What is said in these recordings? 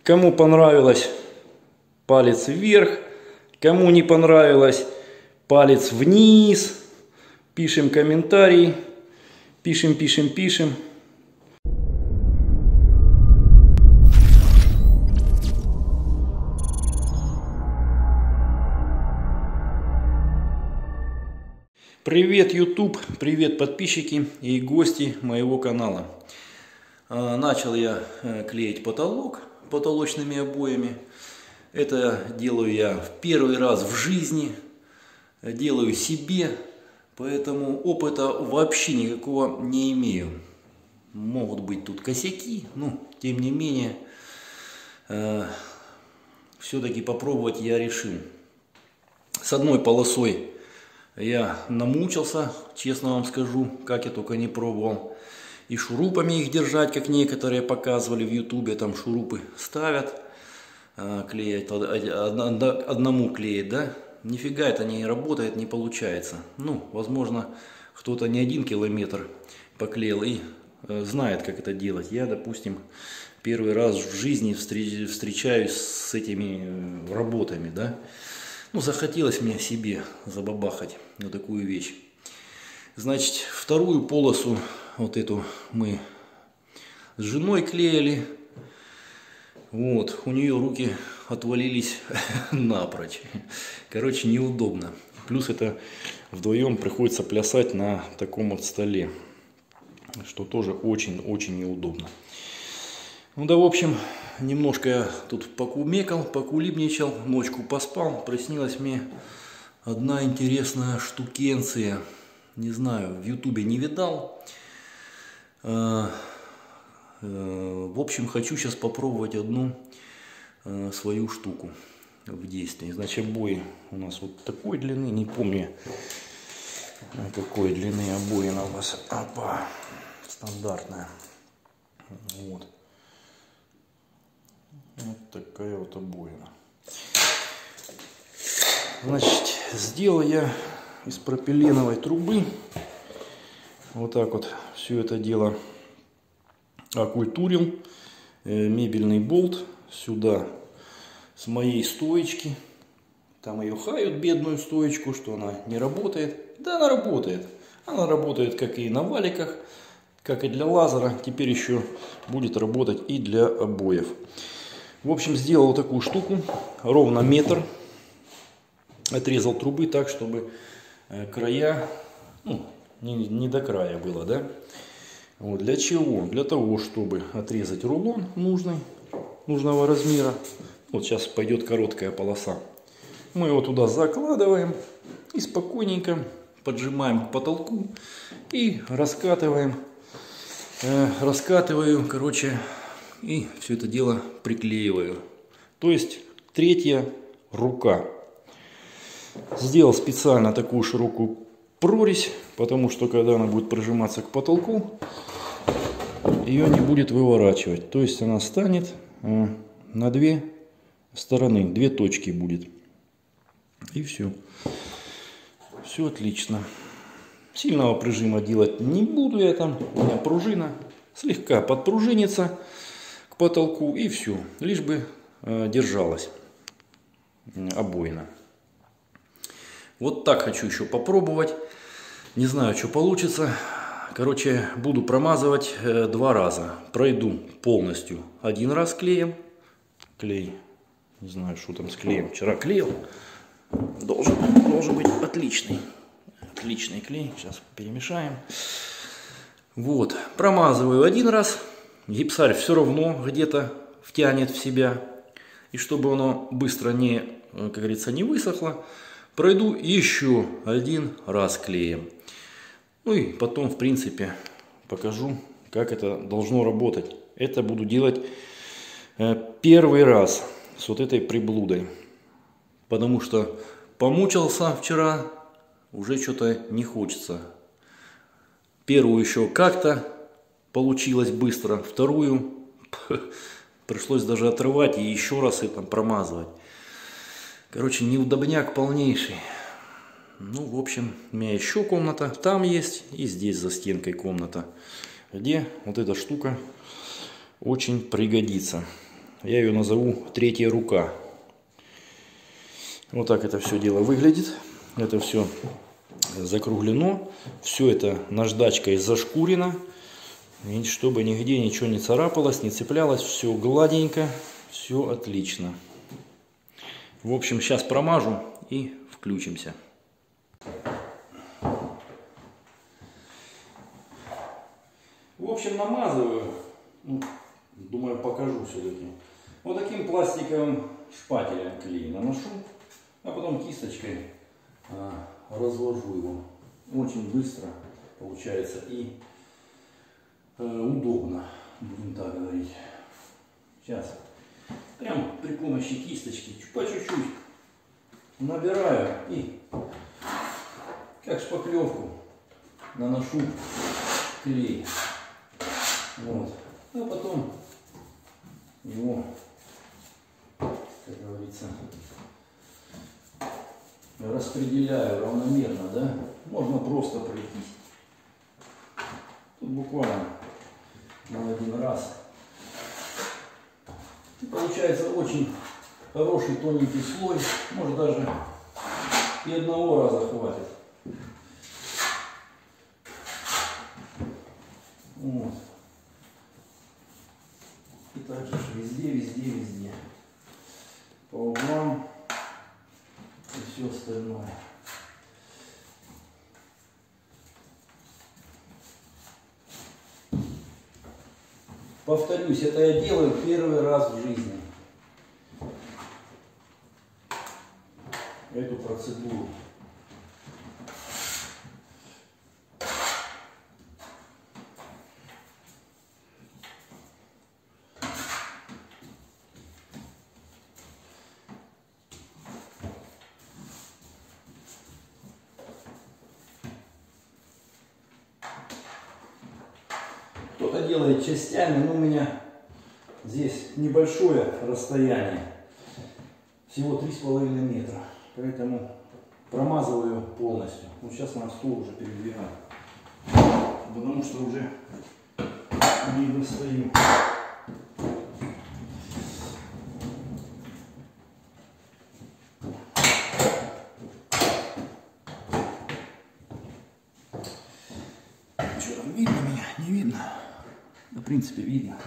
Кому понравилось, палец вверх. Кому не понравилось, палец вниз. Пишем комментарии. Пишем. Привет, YouTube, привет, подписчики и гости моего канала. Начал я клеить потолок потолочными обоями. Это делаю я в первый раз в жизни, делаю себе, поэтому опыта вообще никакого не имею. Могут быть тут косяки, но тем не менее, все-таки попробовать я решил. С одной полосой я намучился, честно вам скажу, как я только не пробовал. И шурупами их держать, как некоторые показывали в ютубе, там шурупы ставят, клеят, одному клеят, да? Нифига это не работает, не получается. Ну, возможно, кто-то не 1 километр поклеил и знает, как это делать. Я, допустим, первый раз в жизни встречаюсь с этими работами, да? Ну, захотелось мне себе забабахать на такую вещь. Значит, вторую полосу, вот эту мы с женой клеили. Вот, у нее руки отвалились напрочь. Короче, неудобно. Плюс это вдвоем приходится плясать на таком вот столе, что тоже очень-очень неудобно. Ну да, в общем, немножко я тут покумекал, покулибничал, ночку поспал. Приснилась мне одна интересная штукенция. Не знаю, в ютубе не видал. В общем, хочу сейчас попробовать одну свою штуку в действии. Значит, обои у нас вот такой длины. Не помню, какой длины обоина у вас. Опа, стандартная. Вот. Вот такая вот обоина. Значит, сделал я из пропиленовой трубы вот так вот все это дело окультурил. Мебельный болт сюда с моей стоечки. Там ее хают, бедную стоечку, что она не работает. Да, она работает. Она работает как и на валиках, как и для лазера. Теперь еще будет работать и для обоев. В общем, сделал такую штуку, ровно метр, отрезал трубы так, чтобы края, ну, не до края было, да. Вот, для чего? Для того, чтобы отрезать рулон нужного размера. Вот сейчас пойдет короткая полоса. Мы его туда закладываем и спокойненько поджимаем к потолку и раскатываем. Раскатываю, короче, и все это дело приклеиваю. То есть третья рука. Сделал специально такую широкую прорезь, потому что когда она будет прижиматься к потолку, ее не будет выворачивать. То есть она станет на 2 стороны, 2 точки будет. И все. Все отлично. Сильного прижима делать не буду я там. У меня пружина слегка подпружинится к потолку и все. Лишь бы держалась обоина. Вот так хочу еще попробовать. Не знаю, что получится. Короче, буду промазывать 2 раза. Пройду полностью 1 раз клеем. Клей. Не знаю, что там с клеем. Вчера клеил. Должен быть отличный. Отличный клей. Сейчас перемешаем. Вот. Промазываю 1 раз. Гипсарь все равно где-то втянет в себя. И чтобы оно быстро не, как говорится, не высохло, пройду еще 1 раз клеем. Ну и потом, в принципе, покажу, как это должно работать. Это буду делать первый раз с вот этой приблудой. Потому что помучился вчера, уже что-то не хочется. Первую еще как-то получилось быстро, вторую пришлось даже отрывать и еще раз это промазывать. Короче, неудобняк полнейший. Ну, в общем, у меня еще комната там есть, и здесь за стенкой комната, где вот эта штука очень пригодится. Я ее назову «Третья рука». Вот так это все дело выглядит. Это все закруглено. Все это наждачкой зашкурено. И чтобы нигде ничего не царапалось, не цеплялось. Все гладенько, все отлично. В общем, сейчас промажу и включимся. В общем, намазываю. Думаю, покажу все-таки. Вот таким пластиковым шпателем клей наношу, а потом кисточкой разложу его. Очень быстро получается и удобно, будем так говорить. Сейчас прям при помощи кисточки по чуть-чуть набираю и как шпаклевку наношу клей. Вот. А потом его, как говорится, распределяю равномерно, да? Можно просто пройтись. Тут буквально на один раз. И получается очень хороший тоненький слой. Может даже и одного раза хватит. Вот. И также везде. По углам и все остальное. Повторюсь, это я делаю первый раз в жизни. Эту процедуру. Кто-то делает частями, но у меня здесь небольшое расстояние, всего 3,5 метра, поэтому промазываю полностью. Вот сейчас на стол уже передвигаю, потому что уже не достаю. Что там, видно меня? Не видно? Да, в принципе, видно.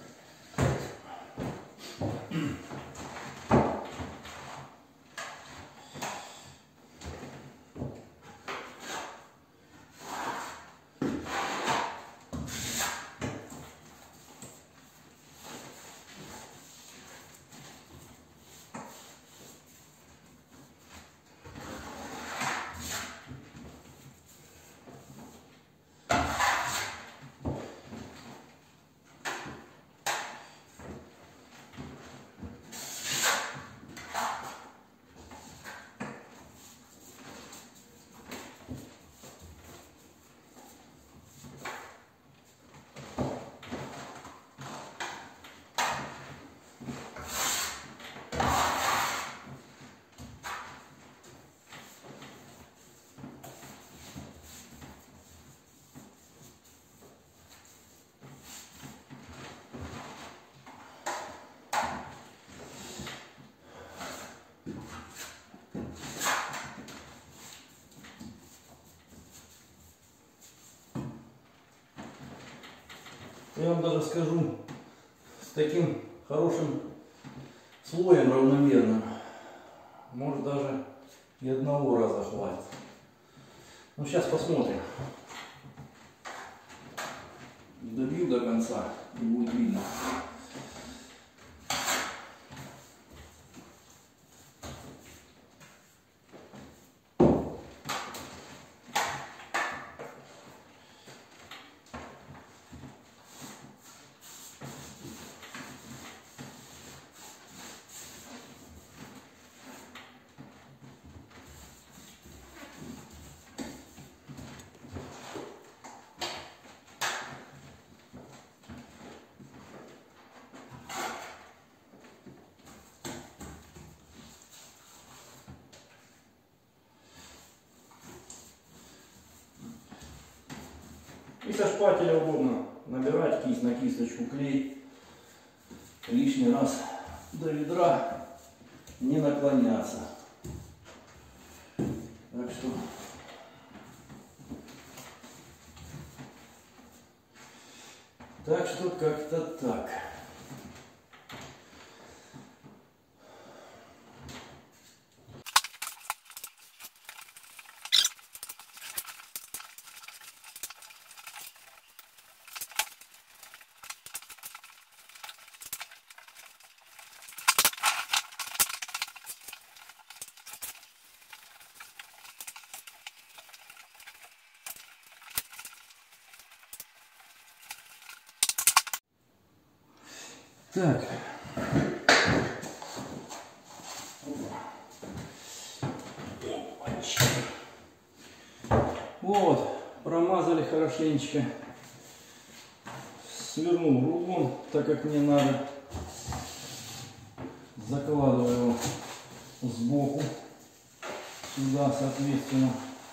Я вам даже скажу, с таким хорошим слоем равномерным, может даже и одного раза хватит. Ну сейчас посмотрим. Добью до конца и будет видно. И со шпателя удобно набирать кисть на кисточку клей. лишний раз до ведра не наклоняться. Так что как-то так. Так. Вот, промазали хорошенечко. Свернул рулон, так как мне надо. Закладываю его сбоку. Сюда, соответственно.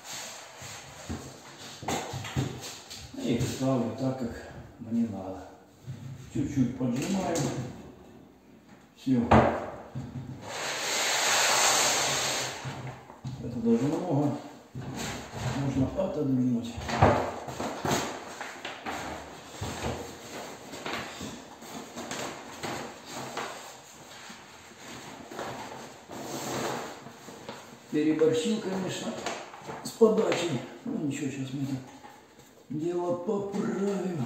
И ставлю так, как мне надо. Чуть-чуть поджимаю. Все. Это даже много. Можно отодвинуть. Переборщил, конечно, с подачей. Ну ничего, сейчас мы это дело поправим.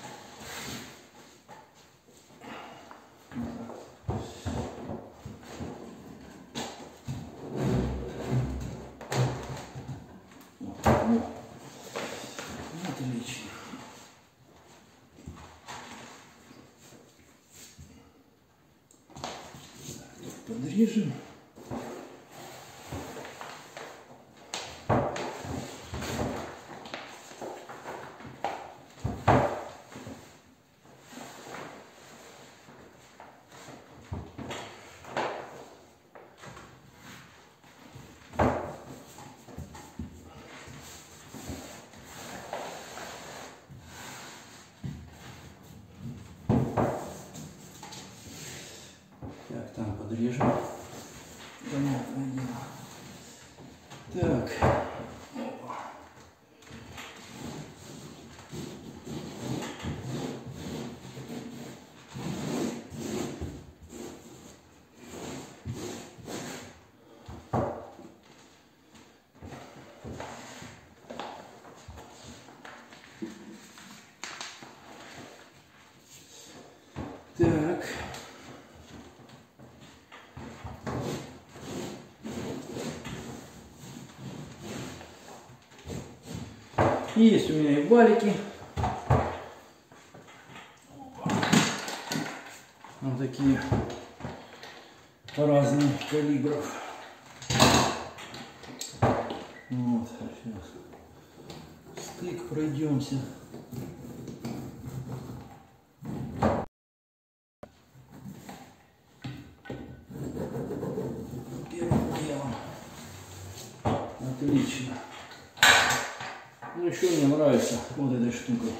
Отлично. Подрежем. Так, там подрежем. Понятное дело. Так. Так. Есть у меня и валики. Вот такие разных калибров. Вот, сейчас стык пройдемся. Первым делом. Отлично. Ну еще мне нравится вот этой штукой.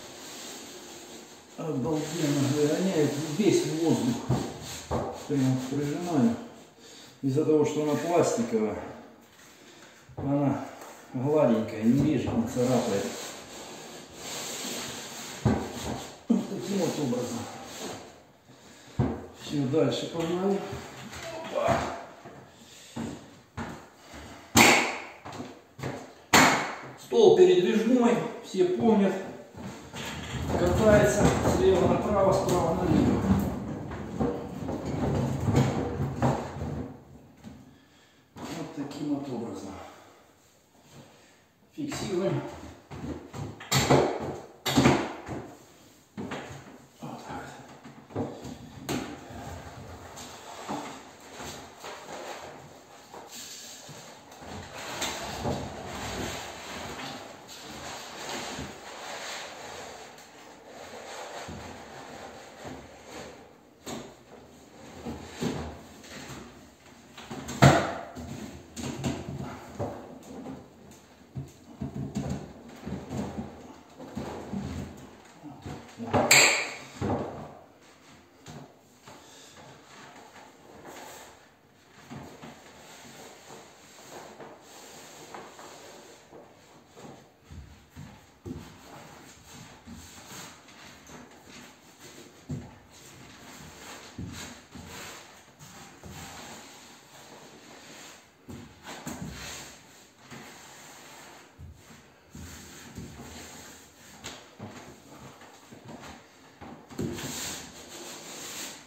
Обалденно выгоняет весь воздух. Прямо прижимаю. Из-за того, что она пластиковая, она гладенькая, не режет, не царапает. Вот таким вот образом. Все, дальше погнали. Опа. Стол передвижной, все помнят. Катается слева направо, справа налево. Вот таким вот образом. Фиксируем. Вот так.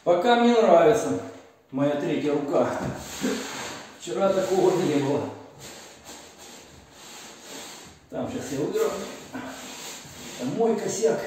Пока мне нравится моя третья рука. Вчера такого не было. Там сейчас я выровняю. Это мой косяк.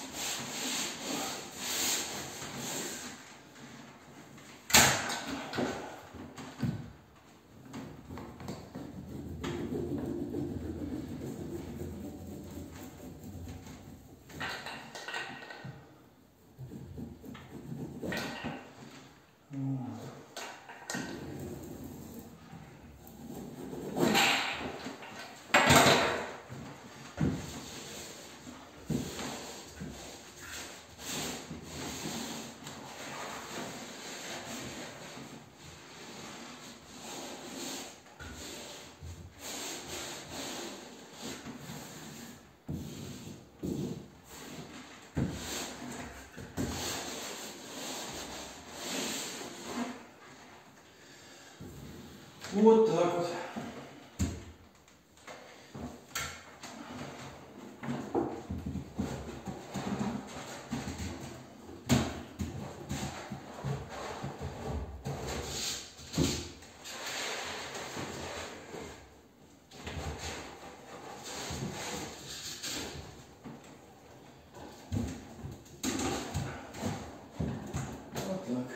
Вот так вот. Вот так.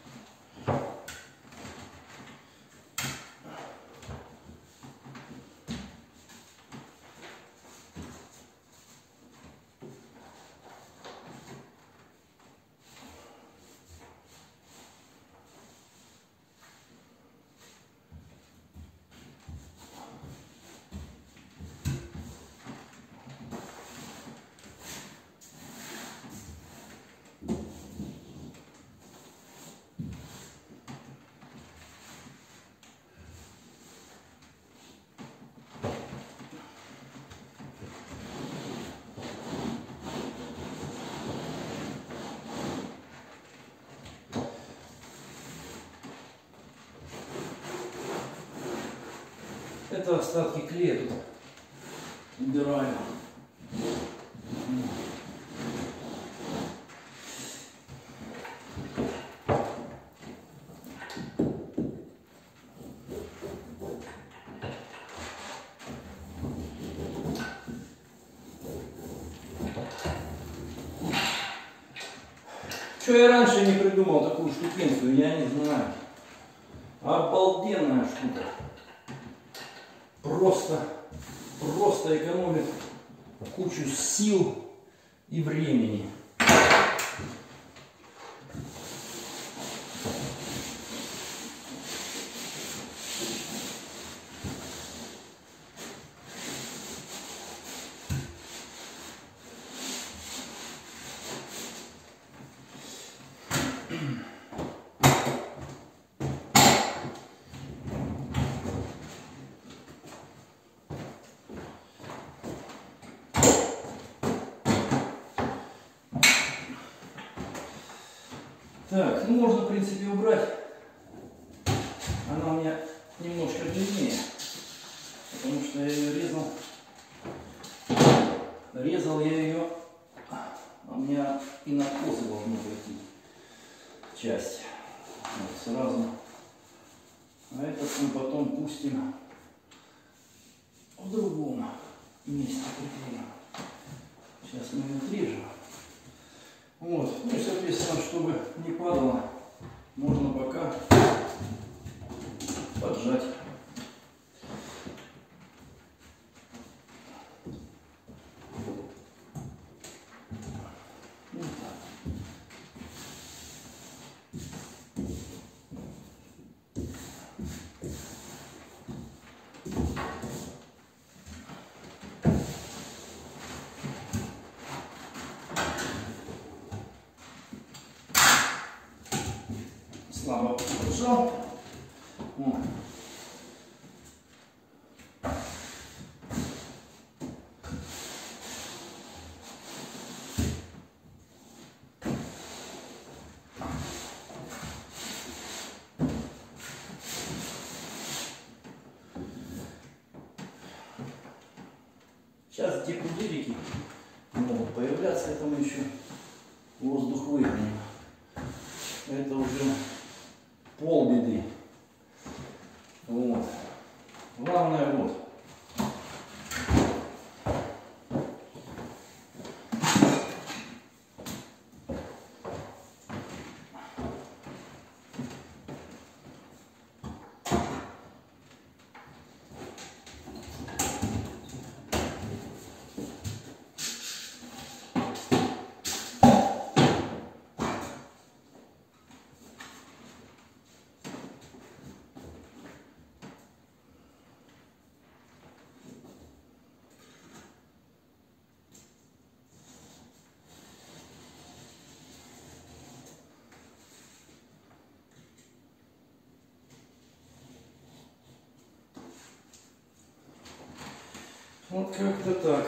Это остатки клея тут убираю. Что я раньше не придумал такую штукенцию, я не знаю. Обалденная штука. Просто экономит кучу сил и времени. Так, ну можно, в принципе, убрать. Она у меня немножко длиннее, потому что я ее резал. Резал я ее, а у меня и на откосы должна пойти часть. Вот, сразу. А этот мы потом пустим в другом месте приклеим. Сейчас мы его отрежем. Вот. Ну и, соответственно, чтобы не падало, можно пока поджать. Вот так. Слабо поджал. Вот. Сейчас те пузырики могут появляться, это мы еще воздух выгоним. это уже полбеды. Вот. Главное вот. Вот как-то так.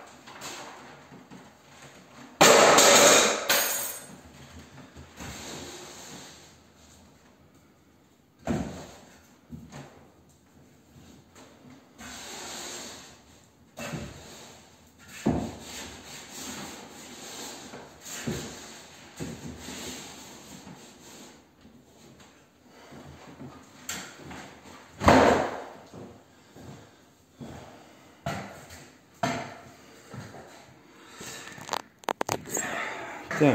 Так.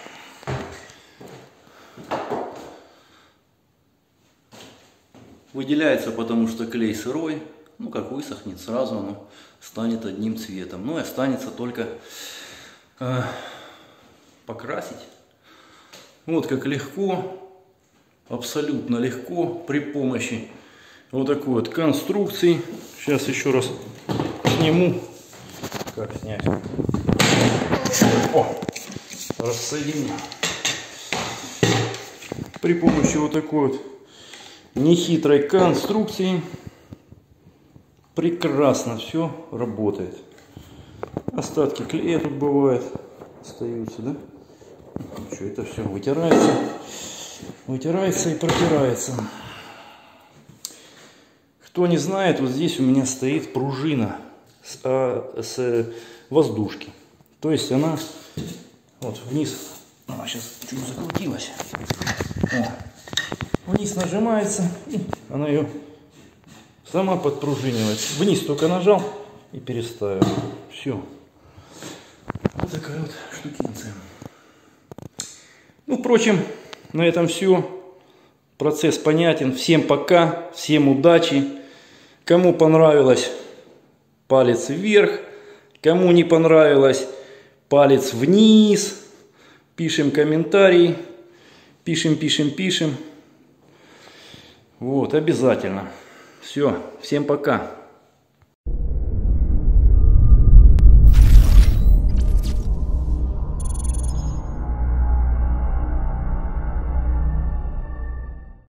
Выделяется, потому что клей сырой. Ну, как высохнет, сразу оно станет одним цветом. Ну, и останется только покрасить. Вот как легко, абсолютно легко при помощи вот такой вот конструкции. Сейчас еще раз сниму. Как снять? О! Рассоединим. При помощи вот такой вот нехитрой конструкции прекрасно все работает. Остатки клея тут бывают, остаются, да? Что, это все вытирается и протирается. Кто не знает, вот здесь у меня стоит пружина с воздушки. То есть она вот вниз, она сейчас чуть закрутилась. Вниз нажимается, и она ее сама подпружинивает. Вниз только нажал и переставил. Все. Вот такая вот штукенция. Ну, впрочем, на этом все. Процесс понятен. Всем пока, всем удачи. Кому понравилось, палец вверх. Кому не понравилось, палец вниз. Пишем комментарии. Пишем. Вот, обязательно. Все, всем пока.